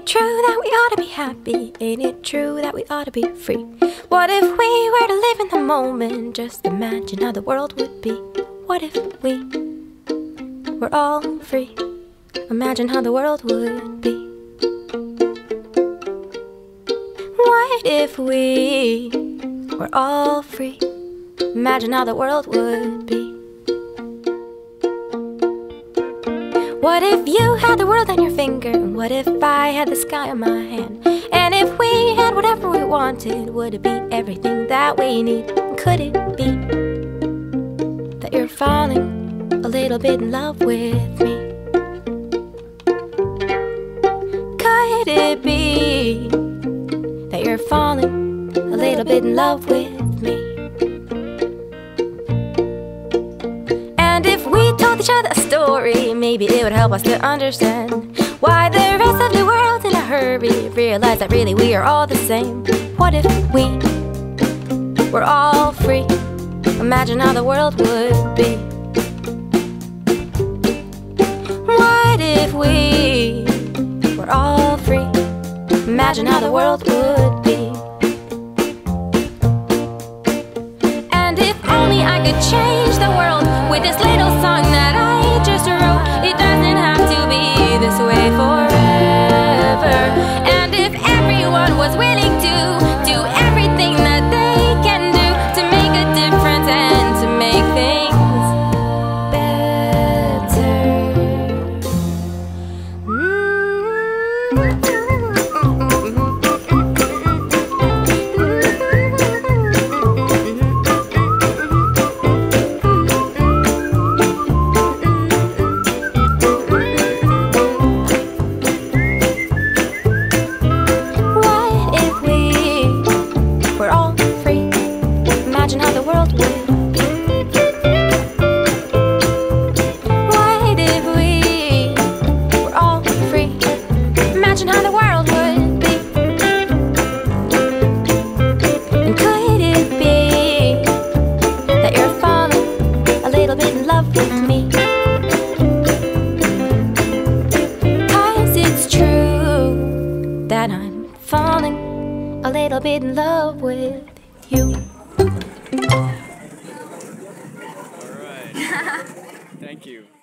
it true that we ought to be happy? Ain't it true that we ought to be free? What if we were to live in the moment? Just imagine how the world would be. What if we were all free? Imagine how the world would be. What if we were all free? Imagine how the world would be. What if you had the world on your finger? What if I had the sky on my hand? And if we had whatever we wanted, would it be everything that we need? Could it be that you're falling a little bit in love with me? Could it be that you're falling a little bit in love with me? And if we told each other a story, maybe it would help us to understand why the rest of the world's in a hurry. Realize that really we are all the same. What if we were all free? Imagine how the world would be. What if we were all free? Imagine how the world would be. And if only I could change the world with this little song that I just wrote. It doesn't have to be this way forever. And if everyone was willing to do everything that they can do to make a difference and to make things better. Imagine how the world would be. What if we were all free? Imagine how the world would be. And could it be that you're falling a little bit in love with me? 'Cause it's true that I'm falling a little bit in love with you. All right. Thank you.